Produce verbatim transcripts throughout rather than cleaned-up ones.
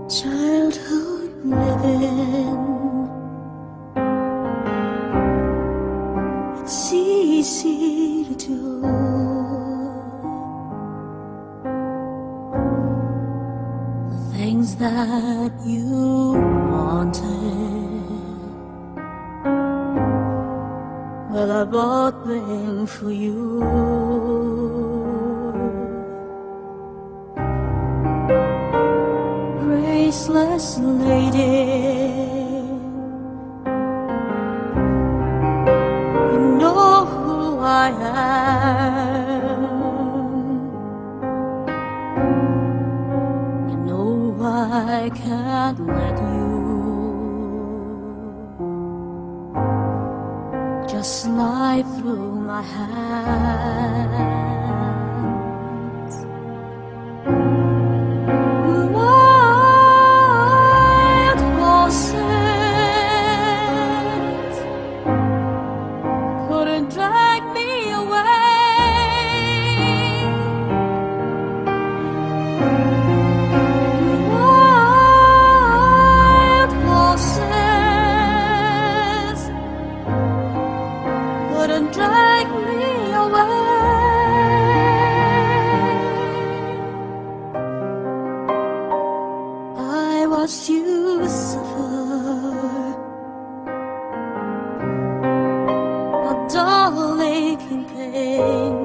Childhood living, it's easy to do. The things that you wanted, well, I bought them for you. Graceless lady, you know who I am. You know I can't let you just slide through my hands. Drag me away. Wild horses couldn't drag me away. I watched you suffer, dull aching pain.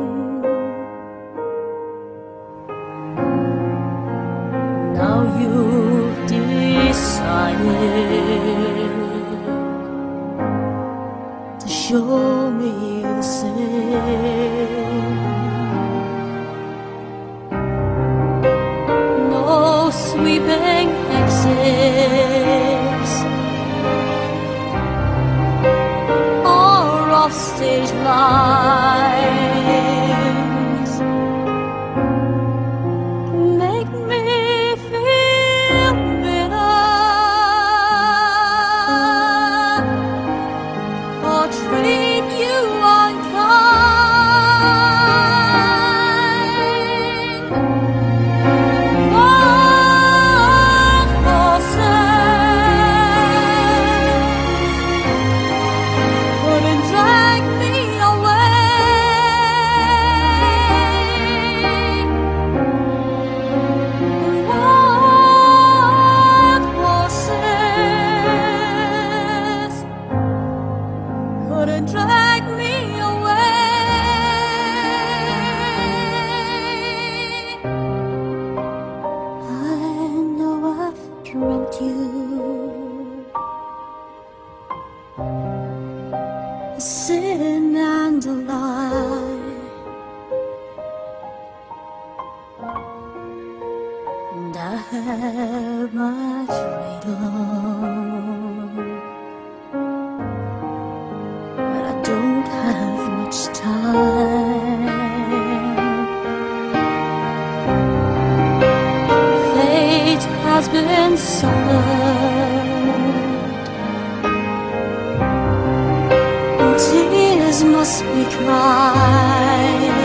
Now you've decided to show me the same. No sweeping exits, stage lines make me feel bitter, or treat you unkind. Wild horses couldn't drag me away. Wild horses couldn't drag me away. I know I've dreamt you a sin and a lie, and I have my freedom, but I don't have much time. Fate has been suffered, tears must be cried.